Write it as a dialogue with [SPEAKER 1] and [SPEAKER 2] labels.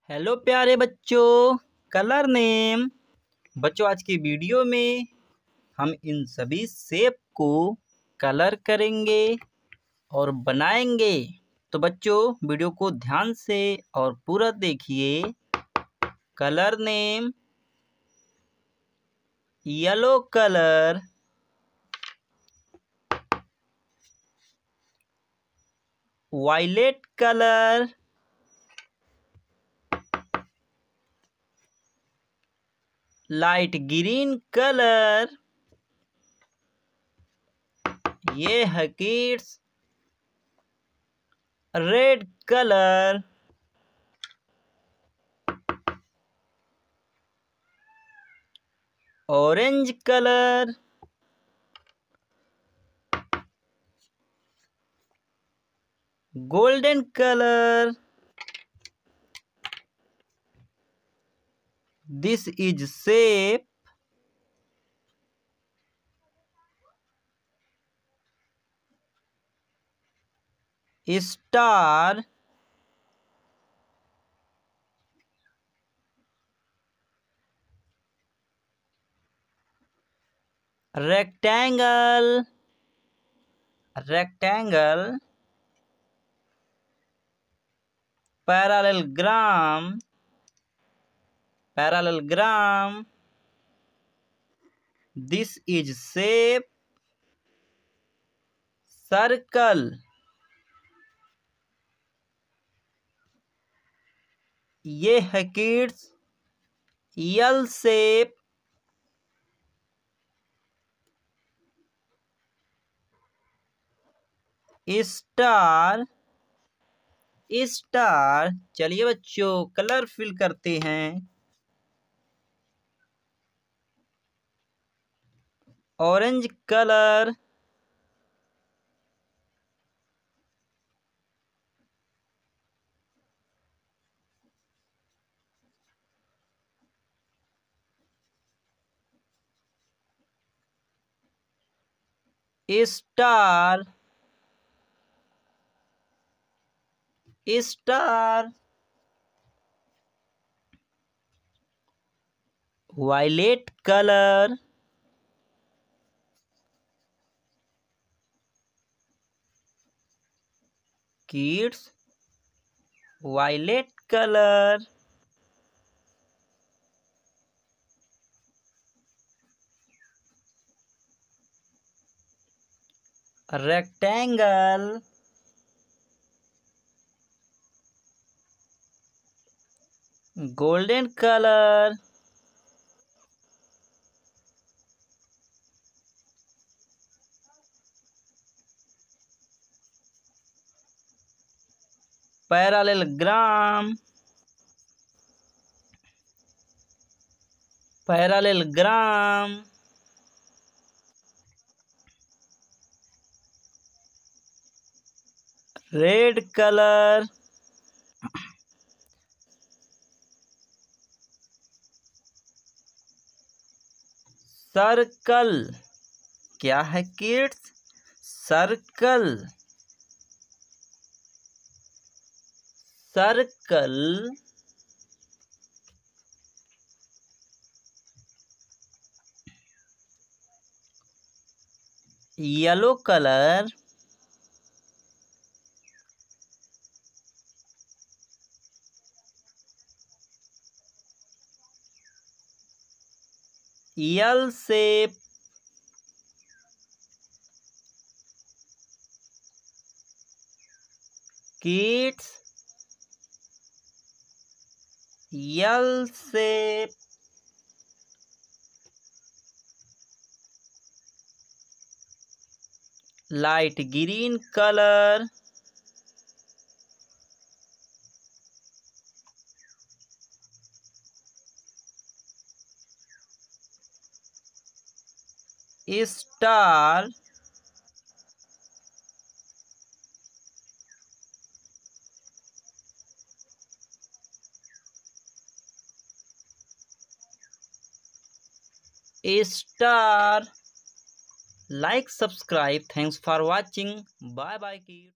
[SPEAKER 1] Hello प्यारे बच्चों, colour name. बच्चों, आज की वीडियो में हम इन सभी शेप को कलर करेंगे और बनाएंगे। तो बच्चों, वीडियो को ध्यान से और पूरा देखिए। Colour name: yellow colour, violet colour, light green colour, ये है kids, red colour, orange colour, golden colour, this is shape star, rectangle, parallelogram, this is shape circle, ये है किड्स L shape, स्टार। चलिए बच्चों, कलर फिल करते हैं। Orange colour, star, violet colour, kids violet colour, rectangle, golden colour, parallelogram, red colour, circle. क्या है kids? Circle, yellow colour, L shape, kids L shape, light green colour, star, Like, subscribe. Thanks for watching. Bye bye kids.